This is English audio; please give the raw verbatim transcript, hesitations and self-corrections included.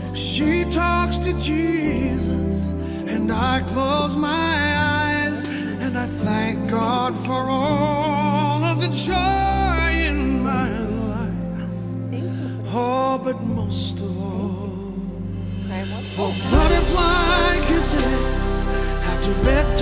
She talks to Jesus, and I close my eyes, and I thank God for all of the joy in my life. Oh, but most of all, for butterfly kisses after bedtime.